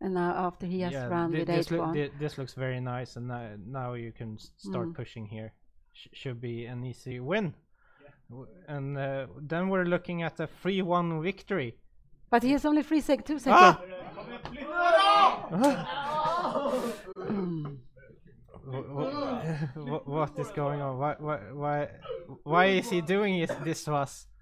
And now after he has run with H1. This looks very nice, and now you can start pushing here. Should be an easy win. Yeah. And then we're looking at a 3-1 victory. But he has only 2 seconds. Ah! What is going on? Why is he doing this to us?